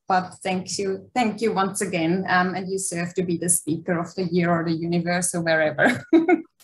but thank you once again. And you serve to be the speaker of the year or the universe or wherever.